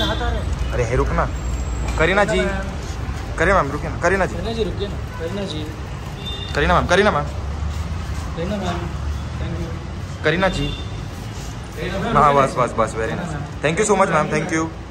अरे है रुकना। करीना जी, करीना मैम रुकिए ना, करीना जी, करीना जी रुकिए ना, Kareena ji, Kareena ma'am, Kareena ma'am, Kareena ma'am, thank you, Kareena ji. हाँ बस बस बस, very nice, thank you so much ma'am, thank you.